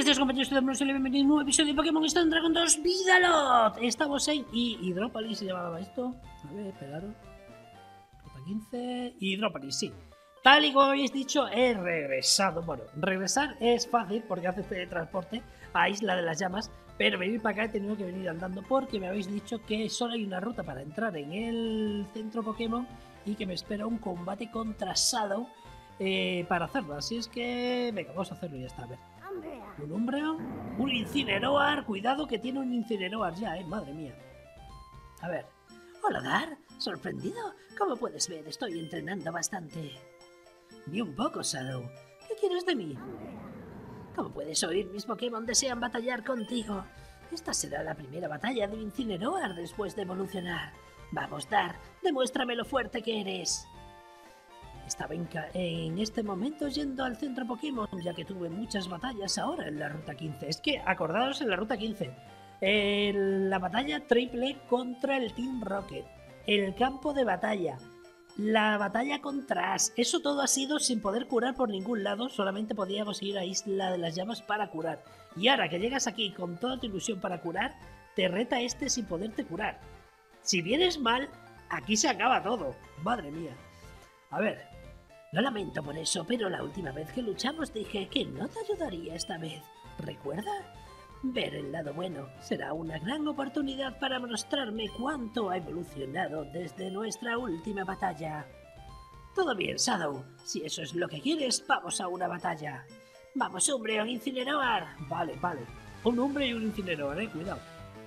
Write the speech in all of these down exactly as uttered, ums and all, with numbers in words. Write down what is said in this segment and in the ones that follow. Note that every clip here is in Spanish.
días, compañeros, bienvenidos a un nuevo episodio de Pokémon Stone Dragon dos Vidalot. Estamos en Hidrópolis, se llamaba esto. A ver, esperaros. Ruta quince. Hidrópolis, sí. Tal y como habéis dicho, he regresado. Bueno, regresar es fácil porque hace teletransporte a Isla de las Llamas. Pero venir para acá he tenido que venir andando porque me habéis dicho que solo hay una ruta para entrar en el centro Pokémon y que me espera un combate contra Shadow eh, para hacerlo. Así es que, venga, vamos a hacerlo y ya está. A ver. Un Umbreon, un Incineroar. Cuidado que tiene un Incineroar ya, eh, madre mía. A ver. Hola, Dar. ¿Sorprendido? Como puedes ver, estoy entrenando bastante. Ni un poco, Shadow. ¿Qué quieres de mí? Como puedes oír, mis Pokémon desean batallar contigo. Esta será la primera batalla de Incineroar después de evolucionar. Vamos, Dar, demuéstrame lo fuerte que eres. Estaba en, en este momento yendo al centro Pokémon, ya que tuve muchas batallas ahora en la Ruta quince. Es que, acordaos en la Ruta quince, eh, la batalla triple contra el Team Rocket, el campo de batalla, la batalla contra Ash, eso todo ha sido sin poder curar por ningún lado, solamente podíamos ir a Isla de las Llamas para curar. Y ahora que llegas aquí con toda tu ilusión para curar, te reta este sin poderte curar. Si vienes mal, aquí se acaba todo. Madre mía. A ver, lo lamento por eso, pero la última vez que luchamos dije que no te ayudaría esta vez. ¿Recuerda? Ver el lado bueno será una gran oportunidad para mostrarme cuánto ha evolucionado desde nuestra última batalla. Todo bien, Shadow. Si eso es lo que quieres, vamos a una batalla. Vamos, Umbreon, Incineroar. Vale, vale. Un Umbreon y un Incineroar, eh. Cuidado.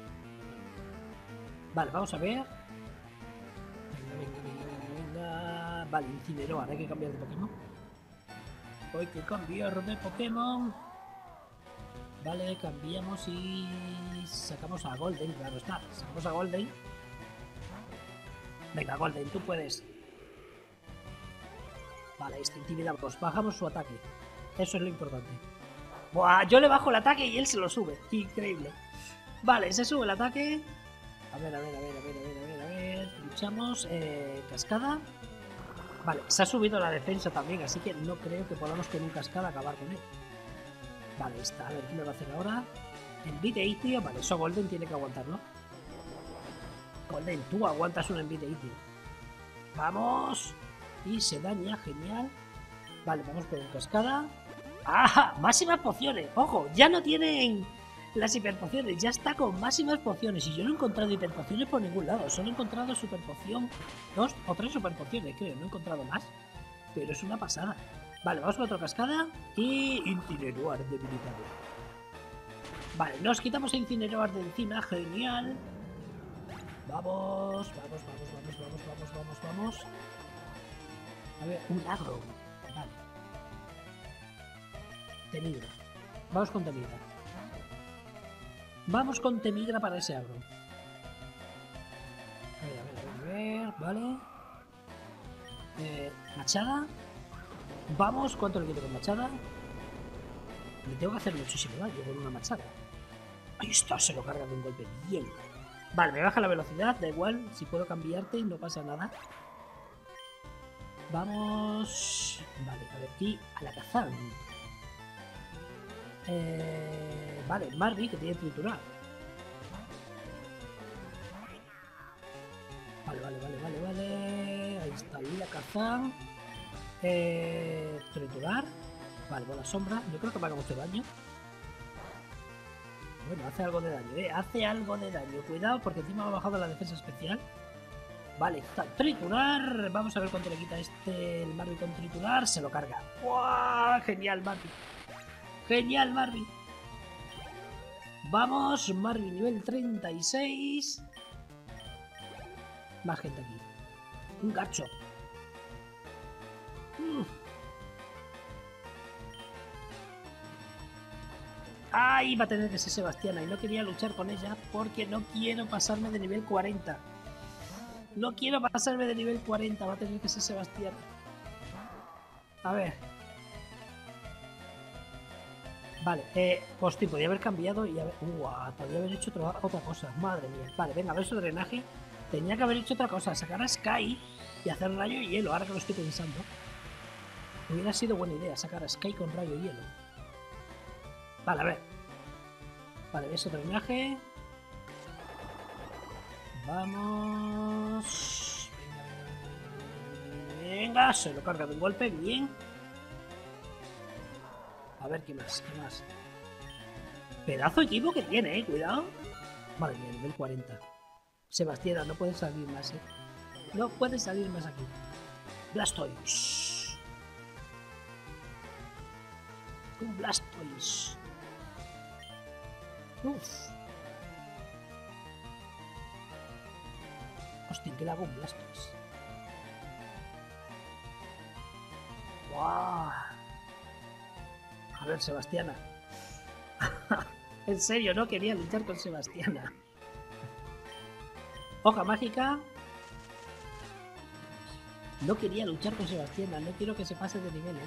Vale, vamos a ver. Venga, venga, venga, venga. Vale, Incineroar, hay que cambiar de Pokémon. Hay que cambiar de Pokémon. Vale, cambiamos y sacamos a Golden, claro está. Sacamos a Golden. Venga, Golden, tú puedes. Vale, este intimidamos. Bajamos su ataque. Eso es lo importante. Buah, yo le bajo el ataque y él se lo sube. Increíble. Vale, se sube el ataque. A ver, a ver, a ver, a ver, a ver, a ver, a ver. Luchamos. Eh, cascada. Vale, se ha subido la defensa también, así que no creo que podamos con un cascada acabar con él. Vale, está. A ver, ¿qué me va a hacer ahora? Envite Itio. Vale, eso Golden tiene que aguantarlo. Golden, tú aguantas un Envite Itio. Vamos. Y se daña, genial. Vale, vamos con un cascada. ¡Ah! Máximas pociones. Ojo, ya no tienen las hiperpociones. Ya está con máximas pociones. Y yo no he encontrado hiperpociones por ningún lado. Solo he encontrado superpoción. Dos o tres superpociones, creo. No he encontrado más. Pero es una pasada. Vale, vamos con otra cascada. Y Incineroar debilitado. Vale, nos quitamos a Incineroar de encima. Genial. Vamos, vamos, vamos, vamos, vamos, vamos, vamos, vamos. A ver, un agro. Vale. Temigra. Vamos con Temigra. Vamos con Temigra para ese agro. A ver, a ver, a ver, a ver. Vale. Eh, Machada. Vamos, ¿cuánto le quito con Machada? Le tengo que hacer muchísimo daño con una Machada. Ahí está, se lo carga de un golpe. Bien. Vale, me baja la velocidad, da igual. Si puedo cambiarte, no pasa nada. Vamos. Vale, a ver, y Alakazam. Eh, vale, Marby, que tiene triturar. Vale, vale, vale, vale, vale. Ahí está Alakazam. Eh, triturar. Vale, bola sombra. Yo creo que me haga mucho daño. Bueno, hace algo de daño, eh. Hace algo de daño. Cuidado, porque encima me ha bajado la defensa especial. Vale, está triturar. Vamos a ver cuánto le quita este el Marby con triturar. Se lo carga. ¡Wow! Genial, Marby. Genial, Marby. Vamos, Marby nivel treinta y seis. Más gente aquí. Un Garchomp. Mm. ¡Ay! Va a tener que ser Sebastiana. Y no quería luchar con ella porque no quiero pasarme de nivel cuarenta. No quiero pasarme de nivel cuarenta. Va a tener que ser Sebastiana. A ver. Vale, eh, hostia, podía haber cambiado y haber... Uh, podía haber hecho otra, otra cosa. Madre mía. Vale, venga, a ver su drenaje. Tenía que haber hecho otra cosa. Sacar a Sky y hacer rayo y hielo. Ahora que lo estoy pensando. Hubiera sido buena idea sacar a Sky con rayo y hielo. Vale, a ver. Vale, ves otro linaje. Vamos. Venga, venga, venga, se lo carga de un golpe, bien. A ver, ¿qué más? ¿Qué más? Pedazo de equipo que tiene, eh, cuidado. Madre mía, nivel cuarenta. Sebastián, no puedes salir más, eh. No puedes salir más aquí. Blastoise. Un Blastoise. Uff. Hostia, ¿qué le hago un Blastoise? ¡Guau! A ver, Sebastiana. En serio, no quería luchar con Sebastiana. Hoja mágica. No quería luchar con Sebastiana. No quiero que se pase de niveles.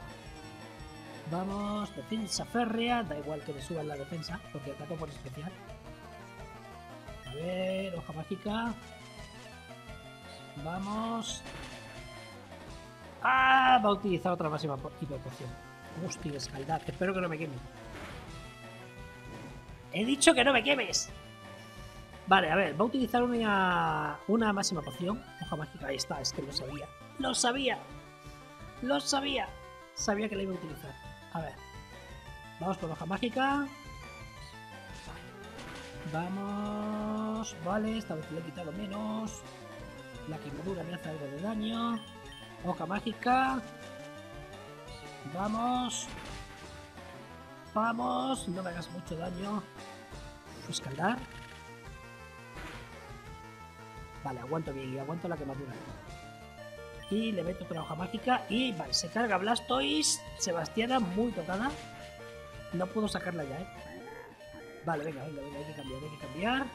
Vamos, defensa férrea. Da igual que le suban la defensa, porque ataco por especial. A ver, hoja mágica. Vamos. ¡Ah! Va a utilizar otra máxima hiperpoción. Hostia, escaldar. Espero que no me queme. ¡He dicho que no me quemes! Vale, a ver, va a utilizar una, una máxima poción. Hoja mágica, ahí está, es que lo sabía. ¡Lo sabía! ¡Lo sabía! Sabía que la iba a utilizar. A ver. Vamos con hoja mágica. Vamos. Vale, esta vez le he quitado menos. La quemadura me hace algo de daño. Hoja mágica. Vamos. Vamos. No me hagas mucho daño. Escaldar. Vale, aguanto bien y aguanto la quemadura. Y le meto otra hoja mágica. Y vale, se carga Blastoise. Sebastiana muy tocada. No puedo sacarla ya, eh. Vale, venga, venga, venga, hay que cambiar, hay que cambiar.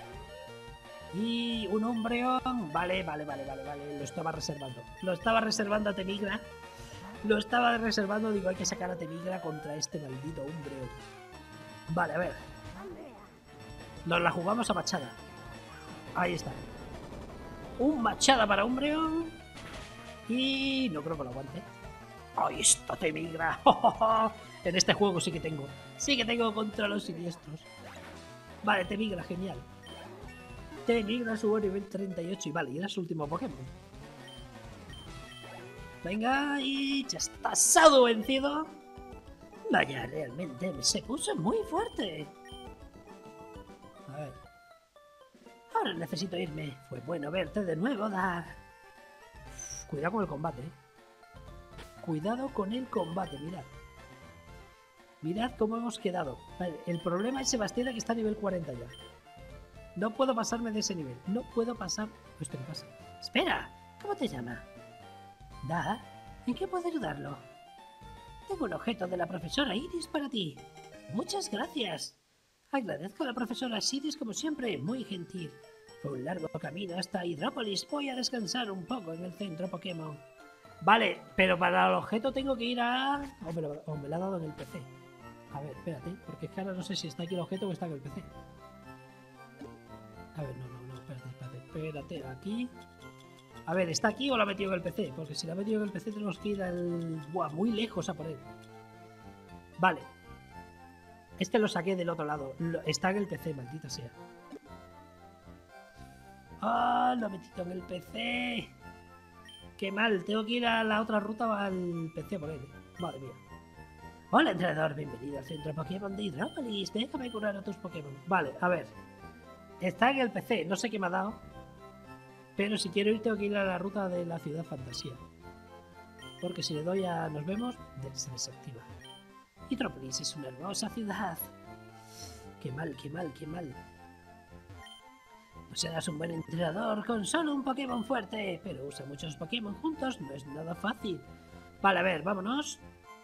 Y un Umbreon. Vale, vale, vale, vale, vale. Lo estaba reservando. Lo estaba reservando a Temigra. Lo estaba reservando, digo, hay que sacar a Temigra contra este maldito Umbreon. Vale, a ver. Nos la jugamos a Machada. Ahí está. Un Machada para Umbreon. Y no creo que lo aguante. Ahí está Temigra. En este juego sí que tengo. Sí que tengo contra los siniestros. Vale, Temigra, genial. Temigra subió a nivel treinta y ocho y vale, y era su último Pokémon. Venga, y ya está Sado vencido. Vaya, realmente se puso muy fuerte. A ver. Ahora necesito irme. Fue bueno verte de nuevo, Dar. Uf, cuidado con el combate, eh. Cuidado con el combate, mirad. Mirad cómo hemos quedado. Vale, el problema es Sebastián, que está a nivel cuarenta ya. No puedo pasarme de ese nivel. No puedo pasar... ¿Esto qué pasa? ¡Espera! ¿Cómo te llamas? ¿Dar? ¿En qué puedo ayudarlo? Tengo un objeto de la profesora Iris para ti. Muchas gracias. Agradezco a la profesora Iris como siempre, muy gentil. Fue un largo camino hasta Hidrópolis. Voy a descansar un poco en el centro Pokémon. Vale, pero para el objeto tengo que ir a... O me lo, o me lo ha dado en el P C. A ver, espérate, porque es que ahora no sé si está aquí el objeto o está en el P C. A ver, no, no, no, espérate, espérate, espérate, aquí. A ver, ¿está aquí o lo ha metido en el P C? Porque si lo ha metido en el P C tenemos que ir al... Buah, muy lejos a por él. Vale. Este lo saqué del otro lado. Lo... Está en el P C, maldita sea. ¡Ah! Lo he metido en el P C. ¡Qué mal! Tengo que ir a la otra ruta al P C por él. Madre mía. Hola, entrenador. Bienvenido al centro Pokémon de Hidrópolis. Déjame curar a tus Pokémon. Vale, a ver. Está en el P C. No sé qué me ha dado. Pero si quiero ir tengo que ir a la ruta de la ciudad fantasía. Porque si le doy a nos vemos, se desactiva. Hidrópolis es una hermosa ciudad. Qué mal, qué mal, qué mal. No serás un buen entrenador con solo un Pokémon fuerte, pero usa muchos Pokémon juntos, no es nada fácil. Vale, a ver, vámonos.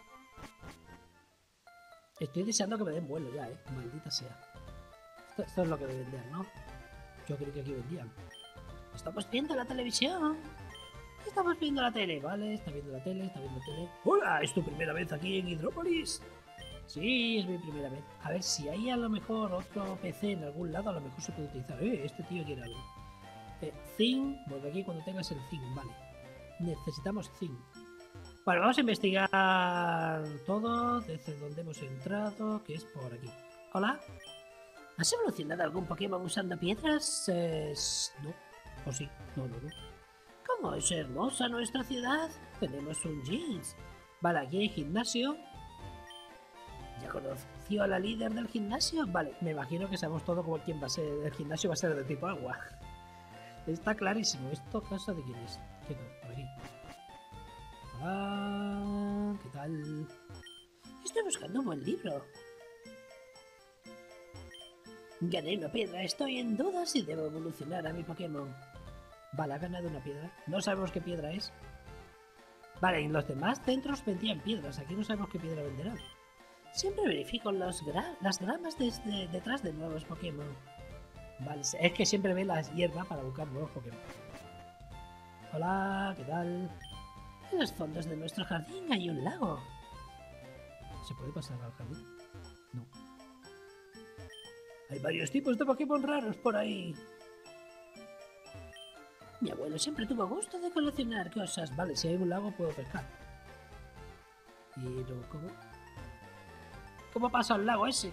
Estoy deseando que me den vuelo ya, eh. Maldita sea. Esto, esto es lo que me vendían, ¿no? Yo creo que aquí vendían. Estamos viendo la televisión. Estamos viendo la tele, ¿vale? Está viendo la tele, está viendo la tele. ¡Hola! ¿Es tu primera vez aquí en Hidrópolis? Sí, es mi primera vez. A ver, si hay a lo mejor otro P C en algún lado, a lo mejor se puede utilizar. Eh, este tío quiere algo. Eh, Zinc, vuelve aquí cuando tengas el Zinc, vale. Necesitamos Zinc. Vale, vamos a investigar todo desde donde hemos entrado, que es por aquí. Hola. ¿Has evolucionado algún Pokémon usando piedras? Eh, no. ¿O sí? No, no, no. ¿Cómo es hermosa nuestra ciudad? Tenemos un jeans. Vale, aquí hay gimnasio. ¿Ya conoció a la líder del gimnasio? Vale, me imagino que sabemos todo como quién va a ser. El gimnasio va a ser de tipo agua. Está clarísimo. ¿Esto casa de quién es? ¿Qué no? Por aquí. Hola, ¿qué tal? Estoy buscando un buen libro. Gané una piedra. Estoy en duda si debo evolucionar a mi Pokémon. Vale, ha ganado una piedra. No sabemos qué piedra es. Vale, en los demás centros vendían piedras. Aquí no sabemos qué piedra venderán. Siempre verifico los gra las gramas desde detrás de nuevos Pokémon. Vale, es que siempre ve las hierbas para buscar nuevos Pokémon. Hola, ¿qué tal? En los fondos de nuestro jardín hay un lago. ¿Se puede pasar al jardín? No. Hay varios tipos de Pokémon raros por ahí. Mi abuelo siempre tuvo gusto de coleccionar cosas. Vale, si hay un lago puedo pescar. Pero, ¿cómo? ¿Cómo paso al lago ese?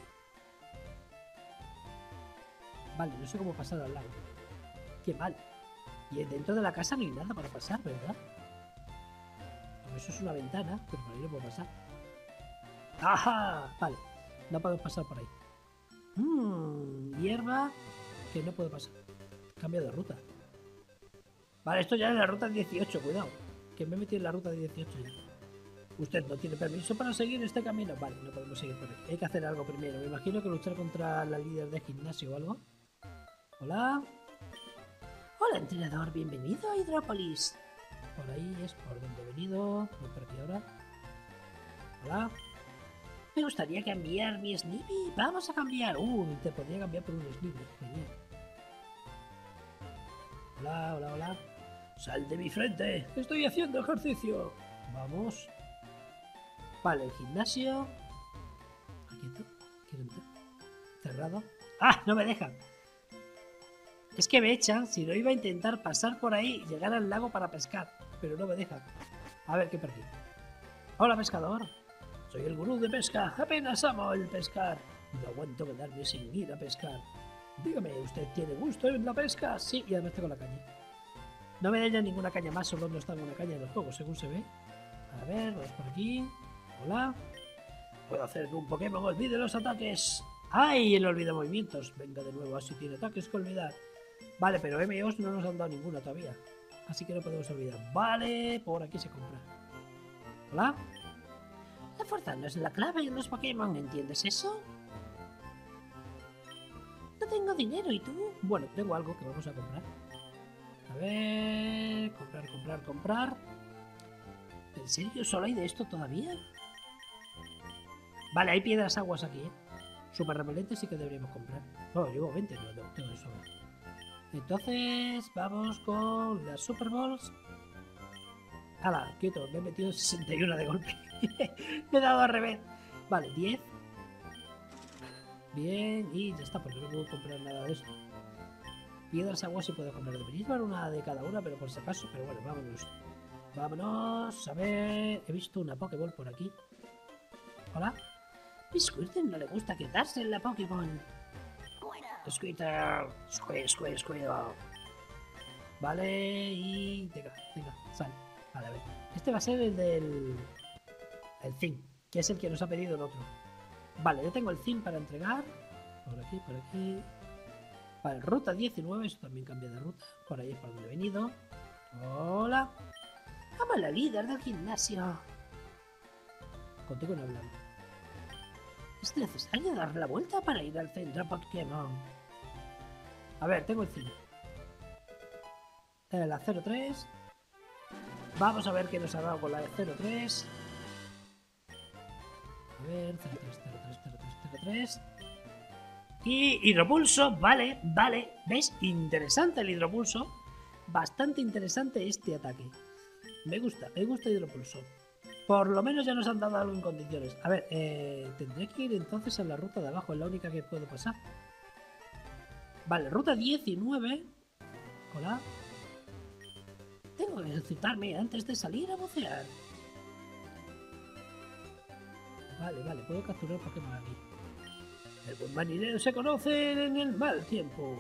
Vale, no sé cómo pasar al lago. Qué mal. Y dentro de la casa no hay nada para pasar, ¿verdad? Pues eso es una ventana, pero por ahí no puedo pasar. ¡Ajá! Vale, no puedo pasar por ahí. Mmm, hierba que no puedo pasar. Cambio de ruta. Vale, esto ya es la ruta dieciocho, cuidado. Que me he metido en la ruta dieciocho ya. Usted no tiene permiso para seguir este camino. Vale, no podemos seguir por ahí. Hay que hacer algo primero. Me imagino que luchar contra la líder de gimnasio o algo. Hola. Hola, entrenador. Bienvenido a Hidrópolis. Por ahí es por donde he venido. Voy por aquí ahora. Hola. Me gustaría cambiar mi Snippy. Vamos a cambiar. Uh, te podría cambiar por un Snippy. Genial. Hola, hola, hola. Sal de mi frente. Estoy haciendo ejercicio. Vamos. Vale, el gimnasio. Aquí está. Quiero entrar. Cerrado. ¡Ah! No me dejan. Es que me echan. Si no iba a intentar pasar por ahí y llegar al lago para pescar. Pero no me dejan. A ver, ¿qué por aquí? Hola, pescador. Soy el gurú de pesca. Apenas amo el pescar. No aguanto quedarme sin ir a pescar. Dígame, ¿usted tiene gusto en la pesca? Sí, y además tengo la caña. No me den ninguna caña más, solo no está una caña en el juego, según se ve. A ver, vamos por aquí. Hola. Puedo hacer que un Pokémon olvide los ataques. ¡Ay! El olvida movimientos. Venga de nuevo, así tiene ataques que olvidar. Vale, pero M Os no nos han dado ninguna todavía. Así que no podemos olvidar. Vale, por aquí se compra. Hola. La fuerza no es la clave en los Pokémon, ¿entiendes eso? No tengo dinero, ¿y tú? Bueno, tengo algo que vamos a comprar. A ver... Comprar, comprar, comprar... ¿En serio? ¿Solo hay de esto todavía? Vale, hay piedras aguas aquí, ¿eh? Super repelentes sí que deberíamos comprar. No, llevo veinte, no, no, tengo de sobra. Entonces, vamos con las Super Balls. ¡Hala! Quieto, me he metido sesenta y uno de golpe. Me he dado al revés. Vale, diez. Bien, y ya está, porque no puedo comprar nada de esto. Piedras aguas sí puedo comprar. Debería llevar una de cada una, pero por si acaso. Pero bueno, vámonos. Vámonos. A ver. He visto una Pokéball por aquí. Hola. A Squirtle no le gusta quedarse en la Pokéball. Squirtle. Squirtle, Squirtle, Squirtle. Vale, y... Venga, venga, sal. Vale, a ver. Este va a ser el del... El Zing, que es el que nos ha pedido el otro. Vale, yo tengo el Zing para entregar. Por aquí, por aquí. Vale, ruta diecinueve, eso también cambia de ruta. Por ahí es por donde he venido. Hola. Amo a la líder del gimnasio. Contigo no hablamos. Es necesario dar la vuelta para ir al centro Pokémon. A ver, tengo el Zing. Eh, la cero tres. Vamos a ver qué nos ha dado con la cero tres. A ver, cero tres, cero tres, cero tres, cero tres. Y hidropulso, vale, vale. ¿Veis? Interesante el hidropulso. Bastante interesante este ataque. Me gusta, me gusta hidropulso. Por lo menos ya nos han dado algo en condiciones. A ver, eh, tendré que ir entonces a la ruta de abajo. Es la única que puedo pasar. Vale, ruta diecinueve. Hola. Tengo que ejercitarme antes de salir a bucear. Vale, vale, puedo capturar Pokémon aquí. El buen marinero se conoce en el mal tiempo.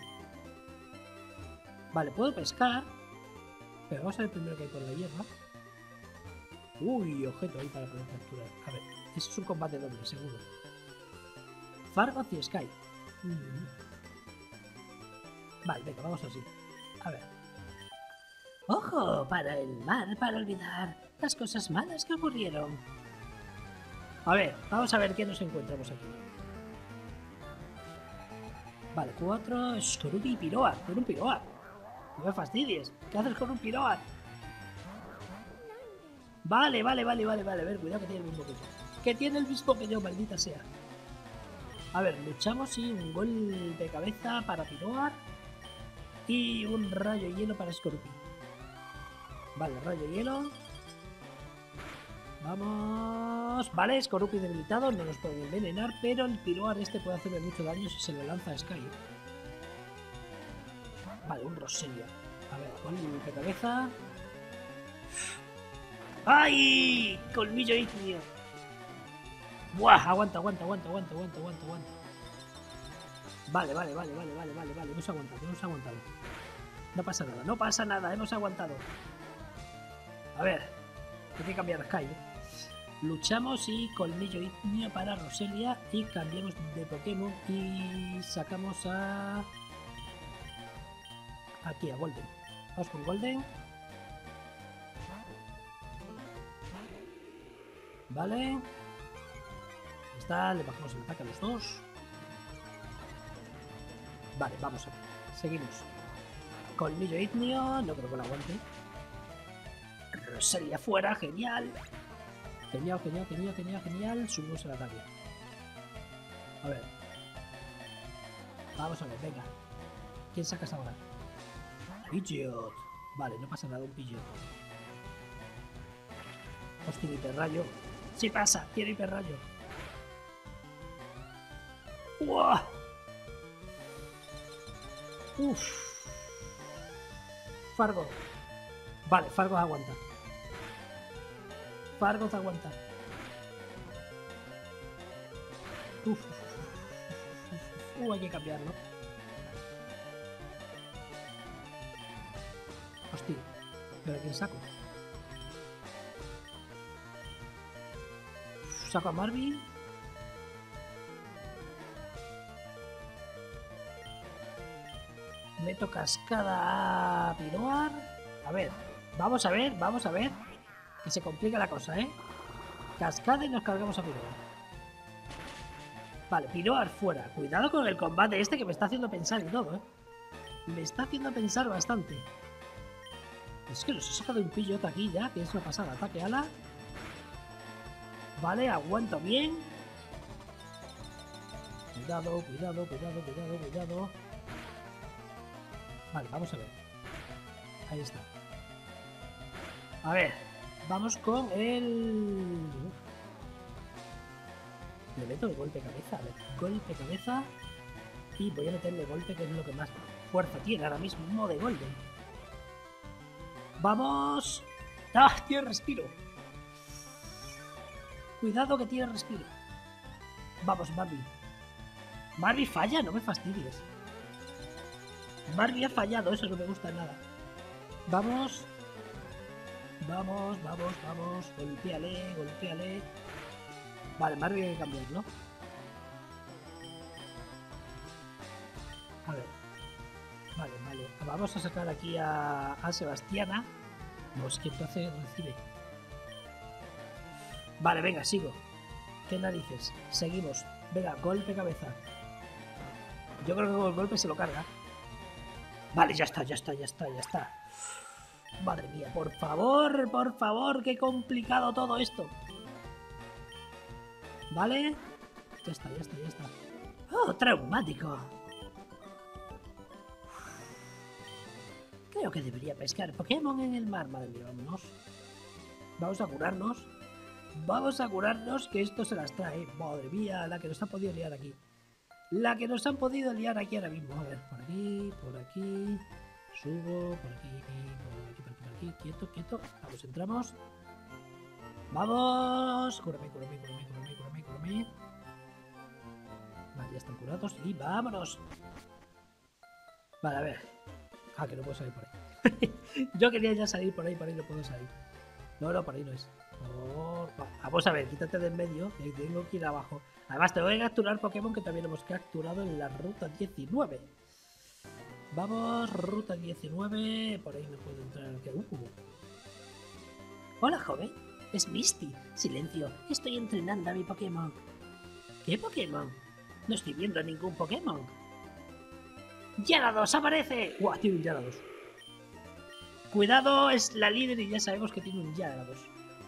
Vale, puedo pescar. Pero vamos a ver primero que hay por la hierba. Uy, objeto ahí para poder capturar. A ver, eso es un combate doble, seguro. Fargoth y Sky. Mm. Vale, venga, vamos así. A ver. ¡Ojo! Para el mar, para olvidar las cosas malas que ocurrieron. A ver, vamos a ver qué nos encontramos aquí. Vale, cuatro. Skorupi y Piroar. Con un Piroar. No me fastidies. ¿Qué haces con un Piroar? Vale, vale, vale, vale, vale. A ver, cuidado que tiene el mismo que yo. Que tiene el mismo que yo, maldita sea. A ver, luchamos y un golpe de cabeza para Piroar. Y un rayo hielo para Skorupi. Vale, rayo hielo. Vamos. Vale, Skorupi debilitado. No nos puede envenenar. Pero el Piroar este puede hacerle mucho daño si se lo lanza a Sky. Vale, un Roselia. A ver, golpe de cabeza. ¡Ay! Colmillo ígneo. ¡Buah! Aguanta, aguanta, aguanta, aguanta, aguanta, aguanta, aguanta. Vale, vale, vale, vale, vale, vale, vale. Hemos aguantado, hemos aguantado. No pasa nada, no pasa nada, hemos aguantado. A ver, hay que cambiar Sky, ¿eh? Luchamos y colmillo ígneo para Roselia y cambiamos de Pokémon y sacamos a... Aquí, a Golden. Vamos con Golden. Vale. Está, le bajamos el ataque a los dos. Vale, vamos a ver. Seguimos. Colmillo ígneo, no creo que lo aguante. Roselia fuera, genial. Genial, genial, genial, genial, genial. Subimos el ataque. A ver. Vamos a ver, venga. ¿Quién sacas ahora? Pidgeot. Vale, no pasa nada, un Pidgeot. Hostia, hiperrayo. Sí pasa, tiene hiperrayo. ¡Uah! Uf. Fargo. Vale, Fargo aguanta. Fargo aguanta. Uf. Uh, hay que cambiarlo. Hostia. ¿Pero a quién saco? Saco a Marvin. Meto cascada a Piroar. A ver, vamos a ver, vamos a ver. Que se complica la cosa, ¿eh? Cascada y nos cargamos a Piroar. Vale, Piroar fuera. Cuidado con el combate este que me está haciendo pensar y todo, ¿eh? Me está haciendo pensar bastante. Es que nos he sacado un Pidgeot aquí ya, que es una pasada. Ataque ala. Vale, aguanto bien. Cuidado, cuidado, cuidado, cuidado, cuidado. Vale, vamos a ver. Ahí está. A ver, vamos con el... Le meto el golpe cabeza. A ver, golpe cabeza. Y voy a meterle golpe, que es lo que más fuerza tiene ahora mismo de golpe. ¡Vamos! ¡Ah! Tiene respiro. Cuidado que tiene respiro. Vamos, Marvin. Marvin falla, no me fastidies. Marvin ha fallado, eso no me gusta nada. Vamos. Vamos, vamos, vamos. Golpéale, golpéale. Vale, Marvin hay que cambiarlo. A ver. Vale, vale. Vamos a sacar aquí a, a Sebastiana. No, es que entonces recibe. Vale, venga, sigo. ¿Qué narices? Seguimos. Venga, golpe cabeza. Yo creo que con el golpe se lo carga. Vale, ya está, ya está, ya está, ya está. Madre mía, por favor, por favor, qué complicado todo esto. Vale. Ya está, ya está, ya está. ¡Oh, traumático! Creo que debería pescar Pokémon en el mar. Madre mía, vámonos. Vamos a curarnos. Vamos a curarnos, que esto se las trae. Madre mía, la que nos ha podido liar aquí. La que nos han podido liar aquí ahora mismo. A ver, por aquí, por aquí. Subo, por aquí, por aquí, por aquí, por aquí. Quieto, quieto. Vamos, entramos. Vamos. Cúrame, cúrame, cúrame, cúrame, cúrame, cúrame. Vale, ya están curados. Y vámonos. Vale, a ver. Ah, que no puedo salir por ahí. Yo quería ya salir por ahí, por ahí no puedo salir. No, no, por ahí no es. No, vamos a ver, quítate de en medio. Y tengo que ir abajo. Además, tengo que capturar Pokémon que también hemos capturado en la ruta diecinueve. Vamos, ruta diecinueve. Por ahí no puedo entrar. Uh. Hola, joven. Es Misty. Silencio. Estoy entrenando a mi Pokémon. ¿Qué Pokémon? No estoy viendo ningún Pokémon. ¡Gyarados aparece! ¡Guau! Tiene un Gyarados. Cuidado, es la líder y ya sabemos que tiene un Gyarados.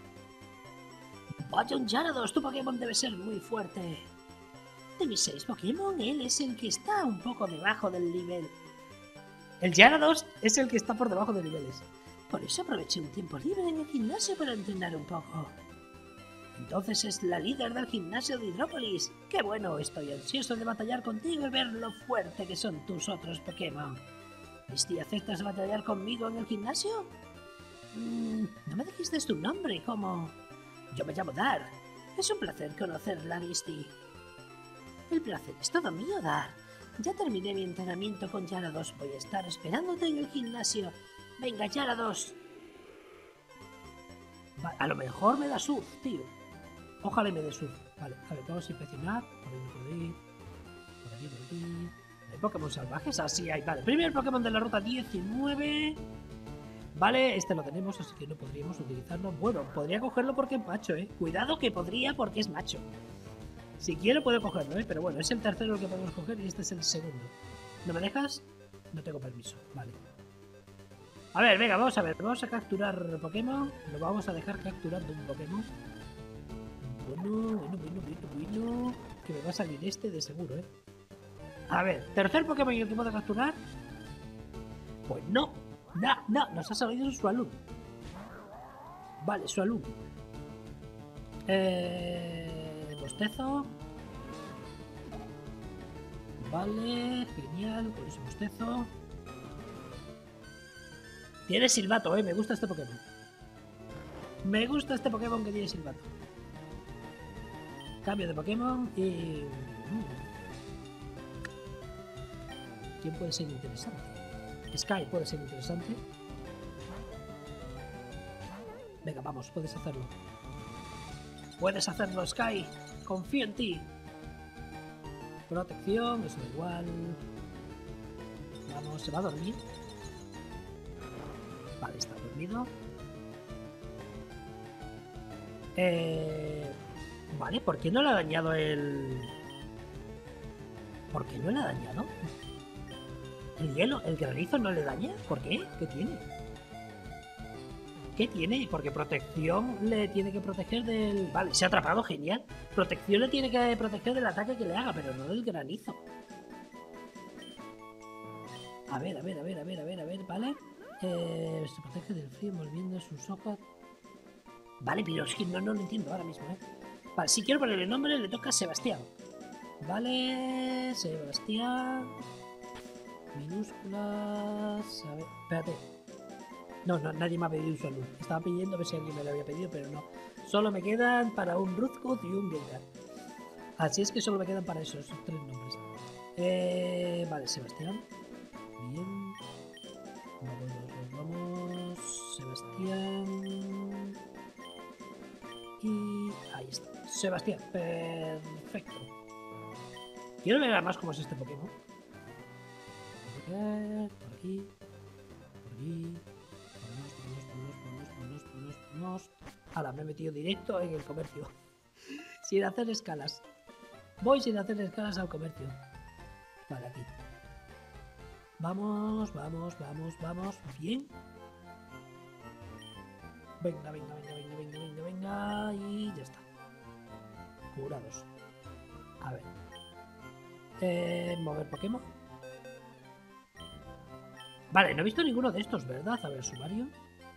¡Vaya un Gyarados! Tu Pokémon debe ser muy fuerte. De mis seis Pokémon, él es el que está un poco debajo del nivel. El Gyarados es el que está por debajo de niveles. Por eso aproveché un tiempo libre en el gimnasio para entrenar un poco. Entonces es la líder del gimnasio de Hidrópolis. ¡Qué bueno! Estoy ansioso de batallar contigo y ver lo fuerte que son tus otros Pokémon. Misty, ¿aceptas batallar conmigo en el gimnasio? Mm, no me dijiste tu nombre, ¿cómo? Yo me llamo Dar. Es un placer conocerla, Misty. El placer es todo mío, Dar. Ya terminé mi entrenamiento con Gyarados. Voy a estar esperándote en el gimnasio. Venga, Gyarados. Va, a lo mejor me da surf, tío. Ojalá me dé surf. Vale, a ver, vamos a inspeccionar. Por ahí, por ahí. Por aquí, por aquí. ¿Hay Pokémon salvajes? Así hay. Vale, primer Pokémon de la ruta diecinueve. Vale, este lo tenemos, así que no podríamos utilizarlo. Bueno, podría cogerlo porque es macho, eh. Cuidado que podría porque es macho. Si quiero puedo cogerlo, eh. Pero bueno, es el tercero el que podemos coger y este es el segundo. ¿No me dejas? No tengo permiso. Vale. A ver, venga, vamos a ver. Vamos a capturar Pokémon. Lo vamos a dejar capturando un Pokémon. Bueno, bueno, bueno, bueno, bueno. Que me va a salir este de seguro, eh. A ver, tercer Pokémon que puedo capturar. Pues no. No, no, nos ha salido un Swallow. Vale, Swallow. Eh. Bostezo. Vale, genial. Con ese bostezo. Tiene silbato, eh. Me gusta este Pokémon. Me gusta este Pokémon que tiene silbato. Cambio de Pokémon y... ¿Quién puede ser interesante? Sky puede ser interesante. Venga, vamos, puedes hacerlo. Puedes hacerlo, Sky. Confío en ti. Protección, eso da igual. Vamos, ¿se va a dormir? Vale, está dormido. Eh... Vale, ¿por qué no le ha dañado el...? ¿Por qué no le ha dañado? ¿El hielo, el granizo no le daña? ¿Por qué? ¿Qué tiene? ¿Qué tiene? Porque protección le tiene que proteger del... Vale, se ha atrapado, genial. Protección le tiene que proteger del ataque que le haga, pero no del granizo. A ver, a ver, a ver, a ver, a ver, a ver, ¿vale? Eh, se protege del frío envolviendo sus ojos. Vale, pero es que no, no lo entiendo ahora mismo, ¿eh? Vale, si quiero ponerle el nombre, le toca a Sebastián. Vale, Sebastián. Minúsculas. A ver, espérate. No, no, nadie me ha pedido un saludo. Estaba pidiendo a ver si alguien me lo había pedido, pero no. Solo me quedan para un Ruzkut y un Gengar. Así es que solo me quedan para esos, esos tres nombres. Eh, vale, Sebastián. Bien. Vamos, vamos, vamos. Sebastián. Y ahí está. Sebastián. Perfecto. Quiero ver además cómo es este Pokémon. Por aquí. Por aquí. Vámonos, vámonos, vámonos, vámonos, vámonos, vámonos. Ahora me he metido directo en el comercio. Sin hacer escalas. Voy sin hacer escalas al comercio. Vale, aquí. Vamos, vamos, vamos, vamos. Bien. Venga, venga, venga, venga, venga, venga, venga. Y ya está. Curados. A ver. Eh, mover Pokémon. Vale, no he visto ninguno de estos, ¿verdad? A ver, sumario.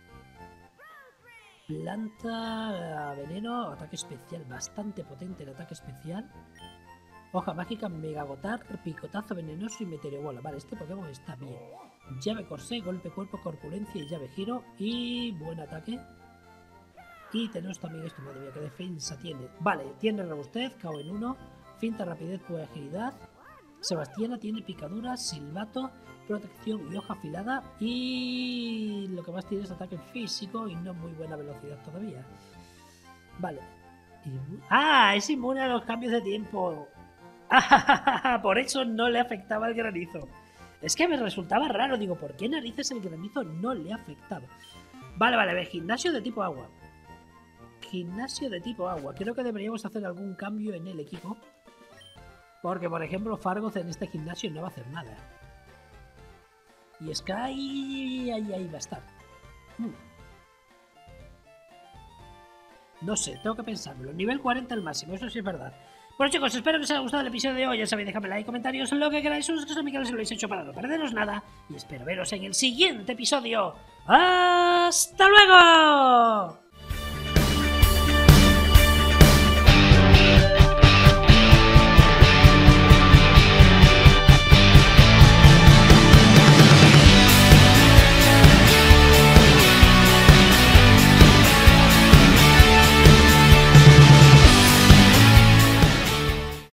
Planta, veneno, ataque especial. Bastante potente el ataque especial. Hoja mágica, megagotar, picotazo venenoso y meteorobola. Vale, este Pokémon está bien. Llave corsé, golpe cuerpo, corpulencia y llave giro. Y buen ataque. Y tenemos también esto, madre mía, qué defensa tiene. Vale, tiene robustez, K O en uno. finta, rapidez, pues agilidad. Sebastiana tiene picadura, silbato, protección y hoja afilada. Y lo que más tiene es ataque físico y no muy buena velocidad todavía. Vale. Ah, es inmune a los cambios de tiempo. Por eso no le afectaba el granizo. Es que me resultaba raro. Digo, ¿por qué narices el granizo no le ha afectado? Vale, vale, ve, gimnasio de tipo agua. Gimnasio de tipo agua. Creo que deberíamos hacer algún cambio en el equipo. Porque, por ejemplo, Fargoth en este gimnasio no va a hacer nada. Y Sky... ahí, ahí va a estar. Hmm. No sé, tengo que pensarlo. Nivel cuarenta el máximo, eso sí es verdad. Bueno, chicos, espero que os haya gustado el episodio de hoy. Ya sabéis, dejadme like, comentarios, lo que queráis. Suscribiros a mi canal si lo habéis hecho para no perderos nada. Y espero veros en el siguiente episodio. ¡Hasta luego!